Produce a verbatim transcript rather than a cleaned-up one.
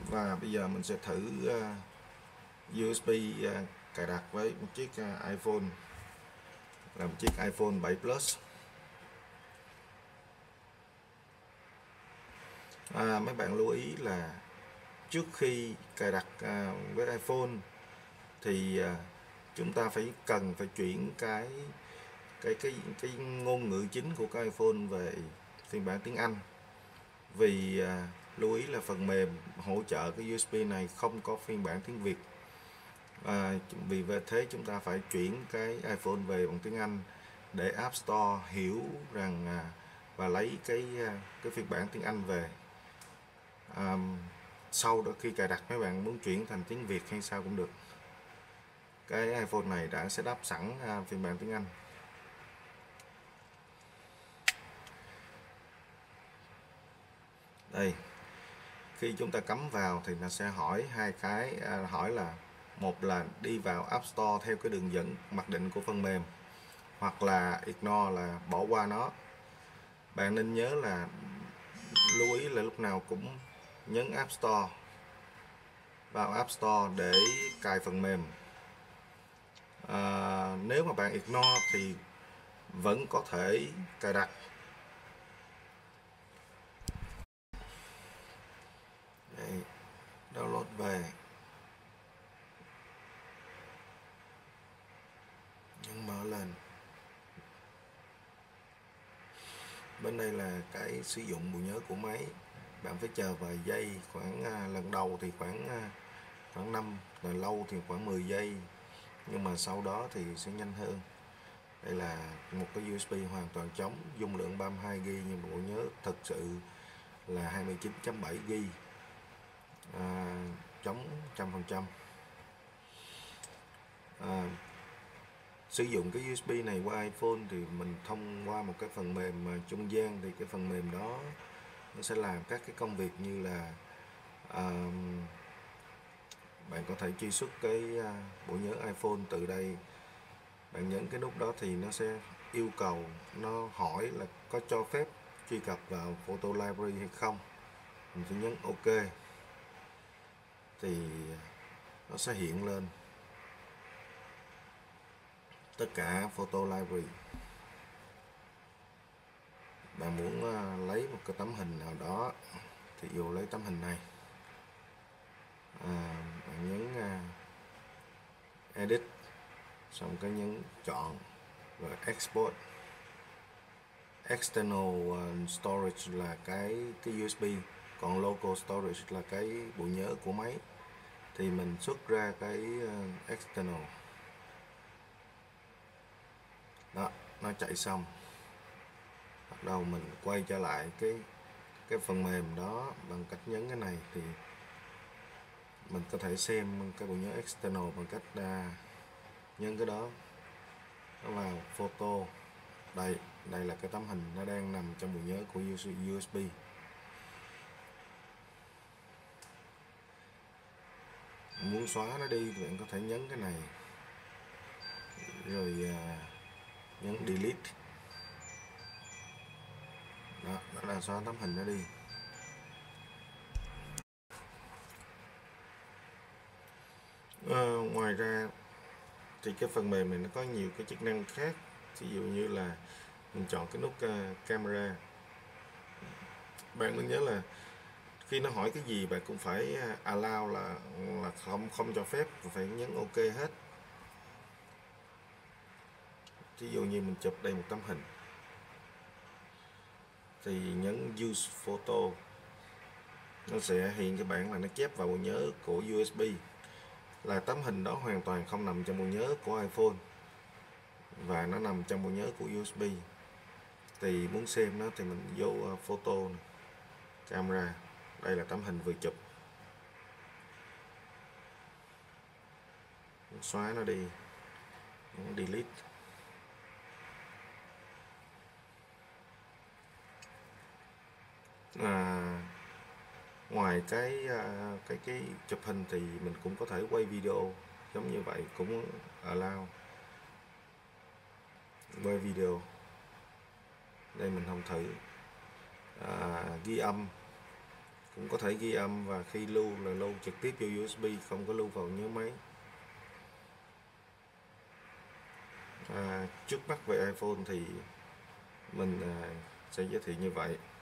Và bây giờ mình sẽ thử uh, u ét bê uh, cài đặt với một chiếc uh, iPhone, là một chiếc iPhone bảy Plus. À, mấy bạn lưu ý là trước khi cài đặt uh, với iPhone thì uh, chúng ta phải cần phải chuyển cái cái cái cái ngôn ngữ chính của cái iPhone về phiên bản tiếng Anh, vì uh, lưu ý là phần mềm hỗ trợ cái u ét bê này không có phiên bản tiếng Việt. À, vì vậy thế chúng ta phải chuyển cái iPhone về bằng tiếng Anh để App Store hiểu rằng à, và lấy cái cái phiên bản tiếng Anh về. À, sau đó khi cài đặt mấy bạn muốn chuyển thành tiếng Việt hay sao cũng được. Cái iPhone này đã setup sẵn à, phiên bản tiếng Anh. Đây, khi chúng ta cắm vào thì nó sẽ hỏi hai cái, à, hỏi là một là đi vào App Store theo cái đường dẫn mặc định của phần mềm, hoặc là ignore là bỏ qua nó. Bạn nên nhớ là lưu ý là lúc nào cũng nhấn App Store, vào App Store để cài phần mềm. À, nếu mà bạn ignore thì vẫn có thể cài đặt. Đây, download về, nhấn mở lên. Bên đây là cái sử dụng bộ nhớ của máy. Bạn phải chờ vài giây, khoảng à, lần đầu thì khoảng à, khoảng năm, lần lâu thì khoảng mười giây, nhưng mà sau đó thì sẽ nhanh hơn. Đây là một cái u ét bê hoàn toàn trống, dung lượng ba mươi hai gi ga bai, nhưng bộ nhớ thực sự là hai mươi chín phẩy bảy gi ga bai, à, trống một trăm phần trăm. À, sử dụng cái u ét bê này qua iPhone thì mình thông qua một cái phần mềm mà trung gian, thì cái phần mềm đó nó sẽ làm các cái công việc như là à, bạn có thể truy xuất cái bộ nhớ iPhone từ đây. Bạn nhấn cái nút đó thì nó sẽ yêu cầu, nó hỏi là có cho phép truy cập vào Photo Library hay không. Mình sẽ nhấn OK thì nó sẽ hiện lên tất cả Photo Library. Bạn muốn lấy một cái tấm hình nào đó thì dụ lấy tấm hình này, à, bạn nhấn Edit, xong cái nhấn chọn rồi Export. External storage là cái cái u ét bê, còn local storage là cái bộ nhớ của máy. Thì mình xuất ra cái external đó, nó chạy xong, bắt đầu mình quay trở lại cái cái phần mềm đó bằng cách nhấn cái này, thì mình có thể xem cái bộ nhớ external bằng cách à, nhấn cái đó, nó vào photo. Đây, đây là cái tấm hình nó đang nằm trong bộ nhớ của u ét bê. Muốn xóa nó đi thì bạn có thể nhấn cái này rồi à, nhấn delete. Đó, đó là xóa tấm hình nó đi. À, ngoài ra thì cái phần mềm này nó có nhiều cái chức năng khác. Ví dụ như là mình chọn cái nút uh, camera. Bạn nên nhớ là khi nó hỏi cái gì bạn cũng phải allow, là là không không cho phép, phải nhấn OK hết. Ví dụ như mình chụp đây một tấm hình thì nhấn Use Photo, nó sẽ hiện cái bảng là nó chép vào bộ nhớ của u ét bê, là tấm hình đó hoàn toàn không nằm trong bộ nhớ của iPhone và nó nằm trong bộ nhớ của u ét bê. Thì muốn xem nó thì mình vô photo này, camera, đây là tấm hình vừa chụp, xóa nó đi, delete. À, ngoài cái cái cái chụp hình thì mình cũng có thể quay video giống như vậy, cũng allow quay video. Đây mình không thử. À, ghi âm, cũng có thể ghi âm, và khi lưu là lưu trực tiếp vô u ét bê, không có lưu vào nhớ máy. À, trước mắt về iPhone thì mình à, sẽ giới thiệu như vậy.